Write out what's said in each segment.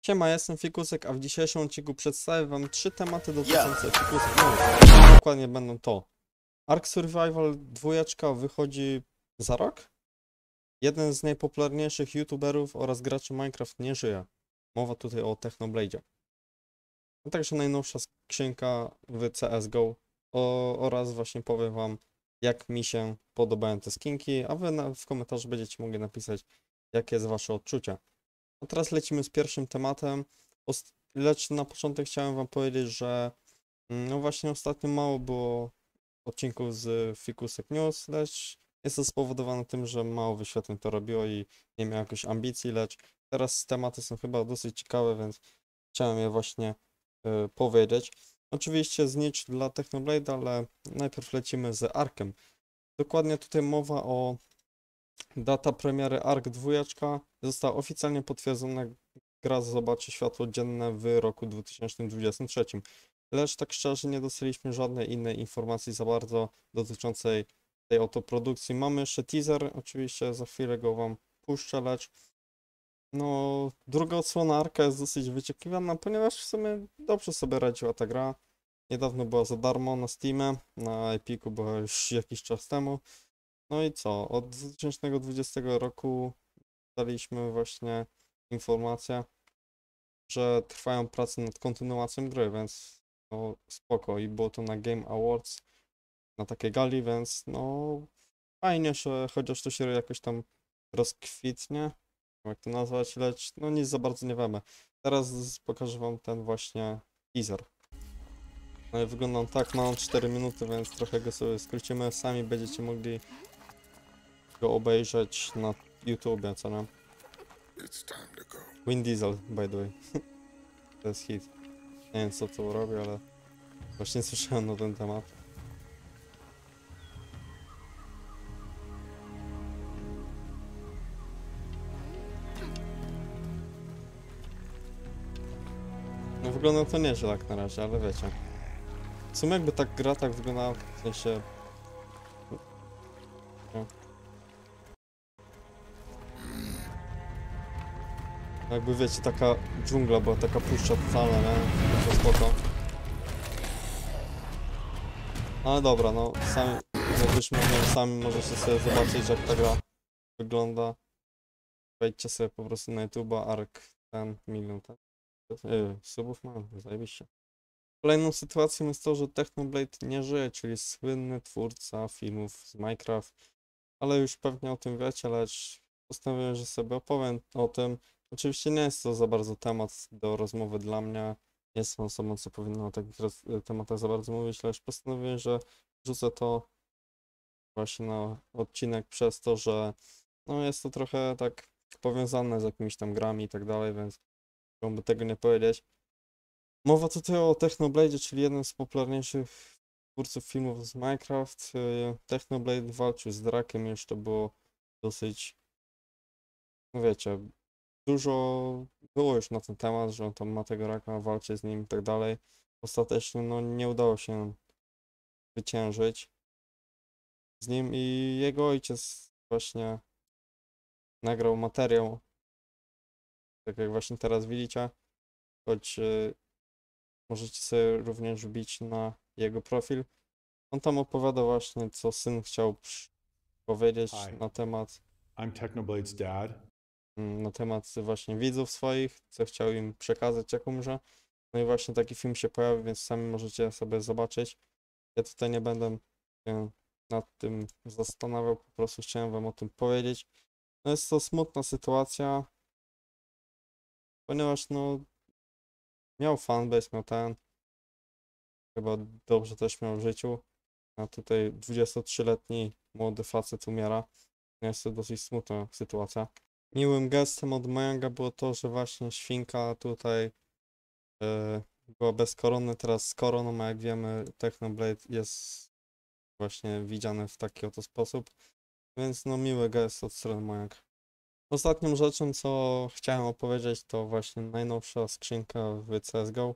Siema, jestem Fikusek, a w dzisiejszym odcinku przedstawię wam 3 tematy dotyczące Yeah. Fikusek. Dokładnie będą to: Ark Survival 2 wychodzi za rok. Jeden z najpopularniejszych youtuberów oraz graczy Minecraft nie żyje. Mowa tutaj o Technoblade'zie. A także najnowsza skrzynka w CSGO oraz właśnie powiem wam, jak mi się podobają te skinki, a wy w komentarzu będziecie mogli napisać, jakie jest wasze odczucie. A teraz lecimy z pierwszym tematem, lecz na początek chciałem wam powiedzieć, że no właśnie ostatnio mało było odcinków z Fikusek News, lecz jest to spowodowane tym, że mało wyświetleń to robiło i nie miałem jakiejś ambicji, lecz teraz tematy są chyba dosyć ciekawe, więc chciałem je właśnie powiedzieć. Oczywiście znicz dla Technoblade, ale najpierw lecimy z Arkiem. Dokładnie tutaj mowa o data premiery Ark 2 została oficjalnie potwierdzona. Gra zobaczy światło dzienne w roku 2023. Lecz tak szczerze nie dostaliśmy żadnej innej informacji za bardzo dotyczącej tej oto produkcji. Mamy jeszcze teaser, oczywiście za chwilę go wam puszczę, lecz no druga odsłona Arka jest dosyć wyczekiwana, ponieważ w sumie dobrze sobie radziła ta gra. Niedawno była za darmo na Steamie, na Epiku była już jakiś czas temu. No i co? Od 2020 roku daliśmy właśnie informację, że trwają prace nad kontynuacją gry, więc no spoko. I było to na Game Awards, na takiej gali, więc no fajnie, że chociaż to się jakoś tam rozkwitnie, jak to nazwać, lecz no nic za bardzo nie wiemy. Teraz pokażę wam ten właśnie teaser. No i wygląda on tak, mam 4 minuty, więc trochę go sobie skrócimy, sami będziecie mogli go obejrzeć na YouTubie, co nie? Vin Diesel, by the way. To jest hit. Nie wiem co tu robi, ale właśnie słyszałem na ten temat. No wygląda to nieźle jak na razie, ale wiecie. W sumie jakby tak gra tak wyglądała, w sensie... No. Jakby wiecie, taka dżungla była, taka puszcza totalna, nie? To spoko. Ale dobra, no sami, jak już mówiłem, sami możecie sobie zobaczyć jak ta gra wygląda. Wejdźcie sobie po prostu na YouTube'a, Ark 10 milion, tak? Subów mam, zajebiście. Kolejną sytuacją jest to, że Technoblade nie żyje, czyli słynny twórca filmów z Minecraft, ale już pewnie o tym wiecie, lecz postanowiłem, że sobie opowiem o tym. Oczywiście nie jest to za bardzo temat do rozmowy dla mnie, nie jestem osobą, co powinno o takich tematach za bardzo mówić, lecz postanowiłem, że rzucę to właśnie na odcinek przez to, że no jest to trochę tak powiązane z jakimiś tam grami i tak dalej, więc chciałbym tego nie powiedzieć. Mowa tutaj o Technoblade, czyli jednym z popularniejszych twórców filmów z Minecraft. Technoblade walczył z Drakiem, już to było dosyć, no wiecie, dużo było już na ten temat, że on tam ma tego raka, walczy z nim i tak dalej. Ostatecznie no nie udało się zwyciężyć z nim i jego ojciec właśnie nagrał materiał, tak jak właśnie teraz widzicie, choć możecie sobie również wbić na jego profil. On tam opowiada właśnie, co syn chciał powiedzieć Hi. na temat, I'm Technoblade's dad. na temat właśnie widzów swoich, co chciał im przekazać, jak umrze. No i właśnie taki film się pojawi, więc sami możecie sobie zobaczyć. Ja tutaj nie będę się nad tym zastanawiał, po prostu chciałem wam o tym powiedzieć. No jest to smutna sytuacja, ponieważ no miał fanbase, miał ten, chyba dobrze też miał w życiu, a tutaj 23-letni młody facet umiera. Jest to dosyć smutna sytuacja. Miłym gestem od Mojanga było to, że właśnie świnka tutaj była bez korony, teraz z koroną, a jak wiemy Technoblade jest właśnie widziany w taki oto sposób, więc no miły gest od strony Mojang. Ostatnią rzeczą, co chciałem opowiedzieć, to właśnie najnowsza skrzynka w CSGO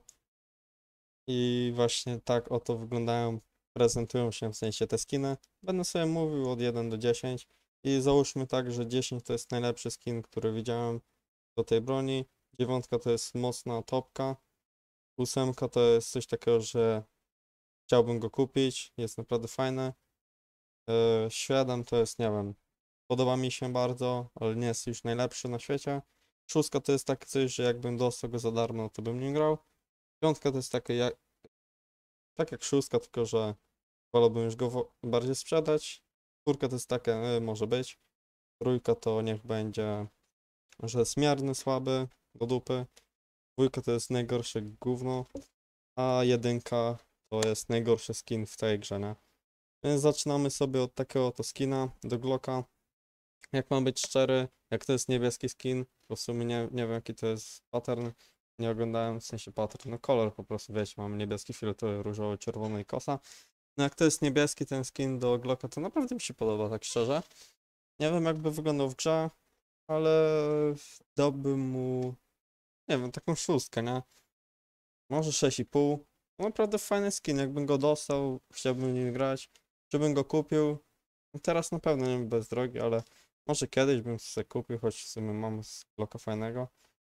i właśnie tak oto wyglądają, prezentują się w sensie te skiny. Będę sobie mówił od 1 do 10 i załóżmy tak, że 10 to jest najlepszy skin, który widziałem do tej broni, 9 to jest mocna topka. 8 to jest coś takiego, że chciałbym go kupić, jest naprawdę fajny. 7 to jest, nie wiem, podoba mi się bardzo, ale nie jest już najlepszy na świecie. 6 to jest takie coś, że jakbym dostał go za darmo, to bym nie grał. 5 to jest takie tak jak 6, tylko że wolałbym już go bardziej sprzedać. 4 to jest takie, może być. 3 to niech będzie, że jest mierny, słaby, do dupy. 2 to jest najgorsze gówno, a 1 to jest najgorszy skin w tej grze, nie? Więc zaczynamy sobie od takiego to skina do Glocka. Jak mam być szczery, jak to jest niebieski skin, bo w sumie nie wiem jaki to jest pattern, nie oglądałem, w sensie pattern, no kolor po prostu, wiecie, mam niebieski filtr, różowy, czerwony i kosa. No jak to jest niebieski ten skin do Glocka, to naprawdę mi się podoba, tak szczerze. Nie wiem jakby wyglądał w grze, ale dałbym mu, nie wiem, taką szóstkę, nie? Może 6,5. Naprawdę fajny skin, jakbym go dostał, chciałbym nim grać, czy bym go kupił. Teraz na pewno nie bez drogi, ale może kiedyś bym sobie kupił, choć w sumie mam z Glocka fajnego.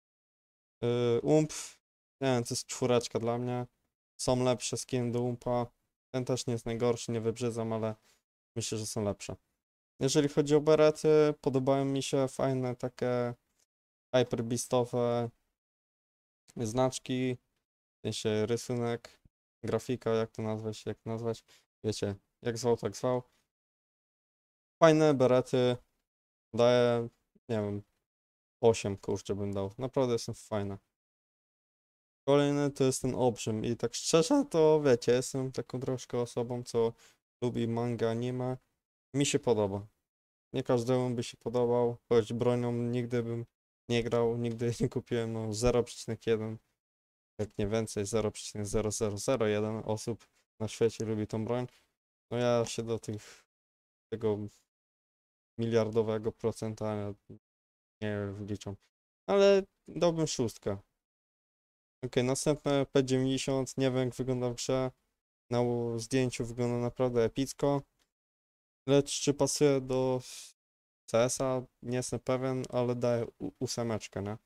Nie wiem, to jest 4 dla mnie. Są lepsze skiny do Umpa. Ten też nie jest najgorszy, nie wybrzydzam, ale myślę, że są lepsze. Jeżeli chodzi o berety, podobają mi się fajne takie hyperbeastowe znaczki, w sensie rysunek, grafika, jak to nazwać, wiecie, jak zwał, tak zwał. Fajne berety, daję, nie wiem, 8 kurczę bym dał, naprawdę są fajne. Kolejny to jest ten Obrzym i tak szczerze to wiecie, jestem taką troszkę osobą, co lubi manga, anime. Mi się podoba. Nie każdemu by się podobał, choć bronią nigdy bym nie grał, nigdy nie kupiłem, no 0,1, jak nie więcej, 0,0001 osób na świecie lubi tą broń. No ja się do tego miliardowego procenta nie wliczam. Ale dałbym 6. Ok, następne P90, nie wiem jak wygląda w grze. Na zdjęciu wygląda naprawdę epicko. Lecz czy pasuje do CS-a? Nie jestem pewien, ale daje 8, nie?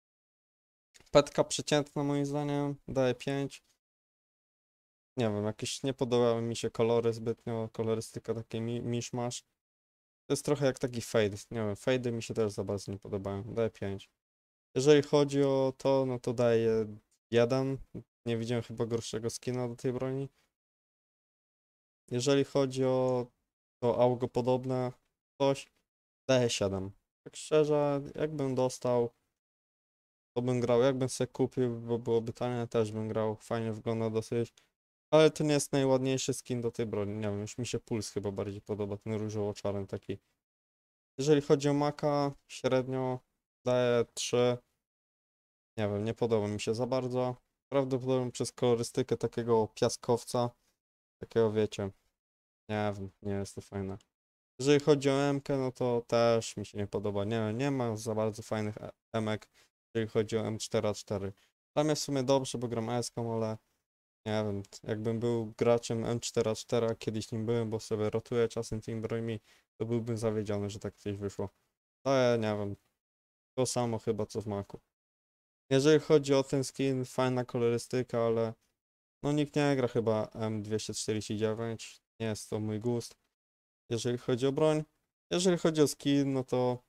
Petka przeciętna moim zdaniem, daje 5. Nie wiem, jakieś nie podobały mi się kolory zbytnio, kolorystyka takie miszmasz. To jest trochę jak taki fade, nie wiem, fade mi się też za bardzo nie podobają, daje 5. Jeżeli chodzi o to, no to daje 1. Nie widziałem chyba gorszego skina do tej broni. Jeżeli chodzi o to augo podobne coś, daje 7. Tak szczerze, jakbym dostał, to bym grał. Jakbym sobie kupił, bo byłoby tanie, też bym grał. Fajnie wygląda dosyć. Ale to nie jest najładniejszy skin do tej broni. Nie wiem, już mi się Puls chyba bardziej podoba, ten różowo-czarny taki. Jeżeli chodzi o Maka, średnio daje 3. Nie wiem, nie podoba mi się za bardzo. Prawdopodobnie przez kolorystykę takiego piaskowca, takiego wiecie, nie wiem, nie jest to fajne. Jeżeli chodzi o MK, no to też mi się nie podoba. Nie ma za bardzo fajnych emek, jeżeli chodzi o M4A4. Tam jest w sumie dobrze, bo gram S-ką, ale nie wiem, jakbym był graczem M4A4, a kiedyś nim byłem, bo sobie rotuję czasem tymi brońmi, to byłbym zawiedziony, że tak coś wyszło. To ja nie wiem, to samo chyba co w Macu. Jeżeli chodzi o ten skin, fajna kolorystyka, ale no nikt nie gra chyba M249, nie jest to mój gust. Jeżeli chodzi o broń, jeżeli chodzi o skin, no to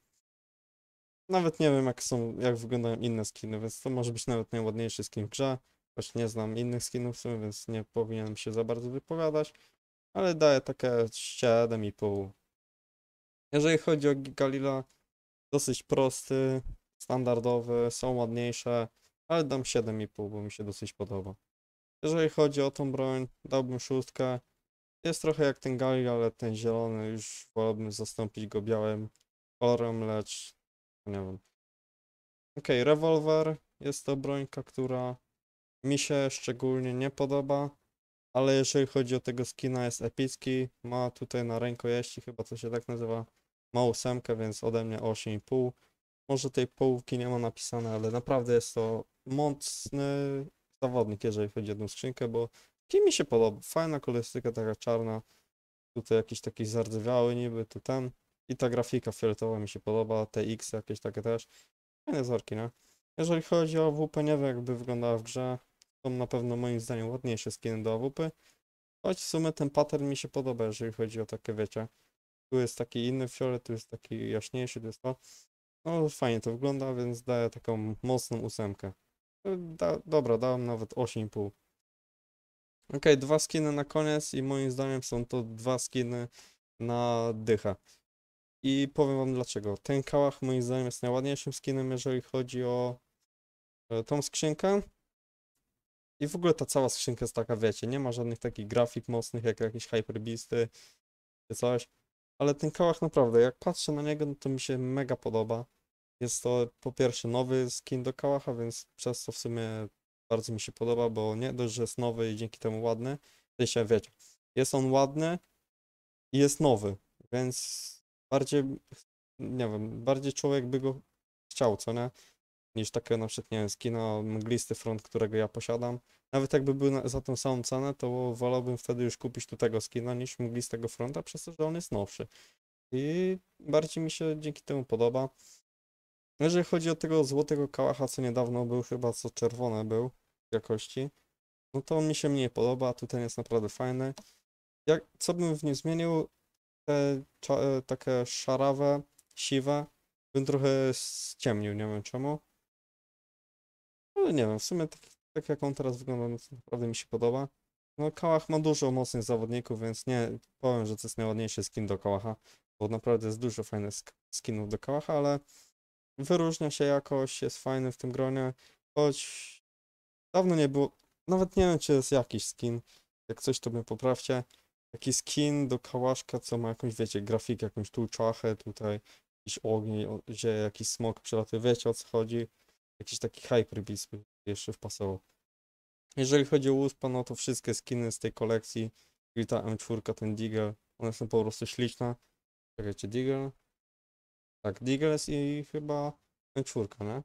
nawet nie wiem jak wyglądają inne skiny, więc to może być nawet najładniejszy skin w grze. Choć nie znam innych skinów w sumie, więc nie powinienem się za bardzo wypowiadać, ale daję takie 7,5. Jeżeli chodzi o Galila, dosyć prosty, standardowy, są ładniejsze, ale dam 7,5, bo mi się dosyć podoba. Jeżeli chodzi o tą broń, dałbym 6. Jest trochę jak ten Galil, ale ten zielony już wolałbym zastąpić go białym kolorem, lecz nie wiem. Okej, rewolwer jest to brońka, która mi się szczególnie nie podoba, ale jeżeli chodzi o tego skina jest epicki, ma tutaj na rękojeści chyba to się tak nazywa, ma 8, więc ode mnie 8,5. Może tej połówki nie ma napisane, ale naprawdę jest to mocny zawodnik, jeżeli chodzi o jedną skrzynkę, bo mi się podoba. Fajna kolorystyka, taka czarna. Tutaj jakiś taki zardzewiały niby, tu ten. I ta grafika fioletowa mi się podoba, te X jakieś takie też. Fajne wzorki, nie? Jeżeli chodzi o AWP, nie wiem jakby wyglądała w grze. Są na pewno moim zdaniem ładniejsze skiny do AWP. Choć w sumie ten pattern mi się podoba, jeżeli chodzi o takie, wiecie. Tu jest taki inny fiolet, tu jest taki jaśniejszy, to jest to. No fajnie to wygląda, więc daję taką mocną 8. Dobra, dałem nawet 8,5. Okej, dwa skiny na koniec i moim zdaniem są to dwa skiny na dychę. I powiem wam dlaczego. Ten kałach moim zdaniem jest najładniejszym skinem, jeżeli chodzi o tą skrzynkę. I w ogóle ta cała skrzynka jest taka, wiecie, nie ma żadnych takich grafik mocnych, jak jakieś Hyperbeasty czy coś. Ale ten kałach naprawdę, jak patrzę na niego, no to mi się mega podoba. Jest to po pierwsze nowy skin do kałacha, więc przez to w sumie bardzo mi się podoba, bo nie dość, że jest nowy i dzięki temu ładny. W sensie, wiecie, jest on ładny i jest nowy, więc bardziej, nie wiem, bardziej człowiek by go chciał, co nie? Niż takie na przykład, nie wiem, skina mglisty front, którego ja posiadam. Nawet jakby był za tą samą cenę, to wolałbym wtedy już kupić tu tego skina niż mglistego fronta, przez to, że on jest nowszy. I bardziej mi się dzięki temu podoba. Jeżeli chodzi o tego złotego kałacha, co niedawno był, chyba co czerwone był w jakości, no to on mi się mniej podoba, a tutaj jest naprawdę fajny. Co bym w nim zmienił? Te takie szarawe, siwe, bym trochę ściemnił, nie wiem czemu. Ale nie wiem, w sumie tak jak on teraz wygląda, no to naprawdę mi się podoba. No Kałach ma dużo mocnych zawodników, więc nie powiem, że to jest najładniejszy skin do Kałacha, bo naprawdę jest dużo fajnych skinów do Kałacha, ale wyróżnia się jakoś, jest fajny w tym gronie, choć dawno nie było, nawet nie wiem czy jest jakiś skin, jak coś to mnie poprawcie, taki skin do Kałaszka, co ma jakąś, wiecie, grafikę, jakąś tu czachę, tutaj jakiś ogień, gdzie jakiś smok przelatuje, wiecie o co chodzi, jakiś taki Hyperbeast by jeszcze wpasował. Jeżeli chodzi o USPA, no to wszystkie skiny z tej kolekcji, czyli ta M4, ten Deagle, one są po prostu śliczne. Czekajcie, Deagle? Tak, Deagle jest i chyba M4, nie?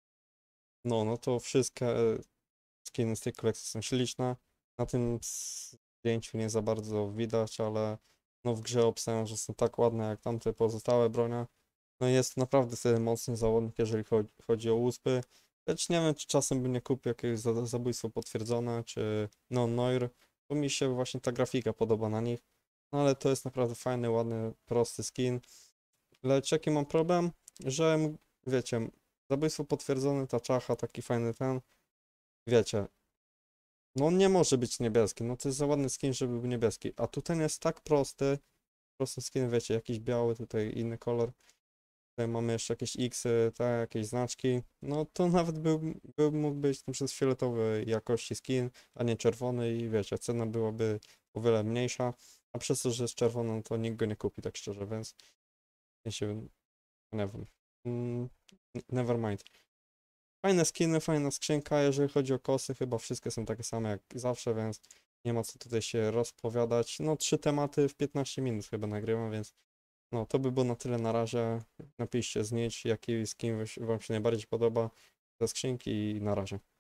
No to wszystkie skiny z tej kolekcji są śliczne. Na tym zdjęciu nie za bardzo widać, ale no w grze obstawiam, że są tak ładne jak tamte pozostałe bronie. No i jest naprawdę wtedy mocny zawodnik, jeżeli chodzi o USPy. Lecz nie wiem, czy czasem bym nie kupił jakiegoś zabójstwo potwierdzone, czy non-noir, bo mi się właśnie ta grafika podoba na nich. No ale to jest naprawdę fajny, ładny, prosty skin. Lecz jaki mam problem? Że, wiecie, zabójstwo potwierdzone, ta czacha, taki fajny ten, wiecie, no on nie może być niebieski, no to jest za ładny skin, żeby był niebieski, a tutaj jest tak prosty skin, wiecie, jakiś biały, tutaj inny kolor. Tutaj mamy jeszcze jakieś X-y, tak, jakieś znaczki. No to nawet mógł być na przykład fioletowej jakości skin, a nie czerwony i wiecie, cena byłaby o wiele mniejsza. A przez to, że jest czerwony, no to nikt go nie kupi, tak szczerze, więc ja się nie wiem. Never mind. Fajne skiny, fajna skrzynka, jeżeli chodzi o kosy, chyba wszystkie są takie same jak zawsze, więc nie ma co tutaj się rozpowiadać. No 3 tematy w 15 minut chyba nagrywam, więc no, to by było na tyle na razie. Napiszcie znicz, jaki skin wam się najbardziej podoba ze skrzynki i na razie.